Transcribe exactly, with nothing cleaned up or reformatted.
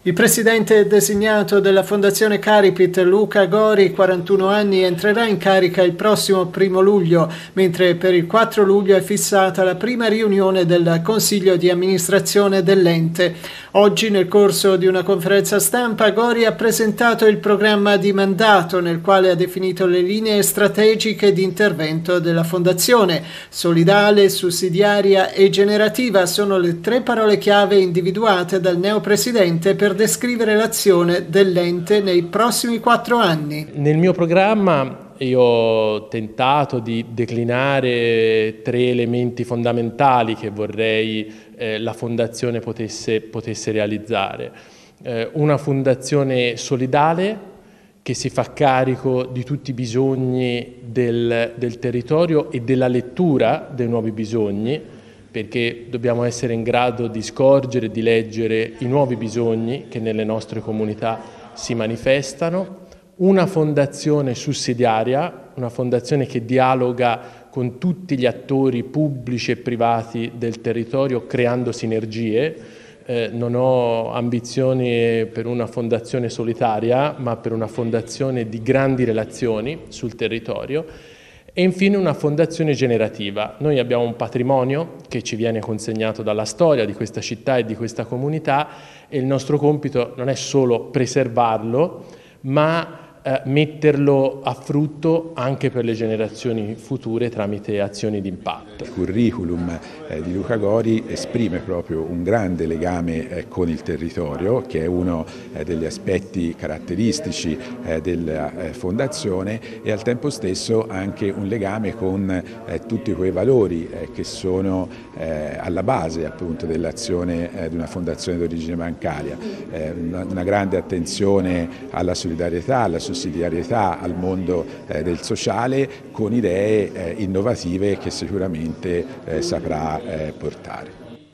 Il presidente designato della Fondazione Caripit, Luca Gori, quarantuno anni, entrerà in carica il prossimo primo luglio, mentre per il quattro luglio è fissata la prima riunione del Consiglio di amministrazione dell'ente. Oggi, nel corso di una conferenza stampa, Gori ha presentato il programma di mandato, nel quale ha definito le linee strategiche di intervento della Fondazione. Solidale, sussidiaria e generativa sono le tre parole chiave individuate dal neopresidente per descrivere l'azione dell'ente nei prossimi quattro anni. Nel mio programma io ho tentato di declinare tre elementi fondamentali che vorrei eh, la Fondazione potesse, potesse realizzare. Eh, una fondazione solidale che si fa carico di tutti i bisogni del, del territorio e della lettura dei nuovi bisogni, perché dobbiamo essere in grado di scorgere e di leggere i nuovi bisogni che nelle nostre comunità si manifestano. Una fondazione sussidiaria, una fondazione che dialoga con tutti gli attori pubblici e privati del territorio creando sinergie. Eh, non ho ambizioni per una fondazione solitaria, ma per una fondazione di grandi relazioni sul territorio. E infine una fondazione generativa. Noi abbiamo un patrimonio che ci viene consegnato dalla storia di questa città e di questa comunità e il nostro compito non è solo preservarlo, ma eh, metterlo a frutto anche per le generazioni future tramite azioni di impatto. Il curriculum eh, di Luca Gori esprime proprio un grande legame eh, con il territorio, che è uno eh, degli aspetti caratteristici eh, della eh, Fondazione, e al tempo stesso anche un legame con eh, tutti quei valori eh, che sono eh, alla base appunto dell'azione eh, di una fondazione d'origine bancaria. Eh, una, una grande attenzione alla solidarietà, alla sussidiarietà, al mondo eh, del sociale, con idee eh, innovative che sicuramente eh, saprà eh, portare.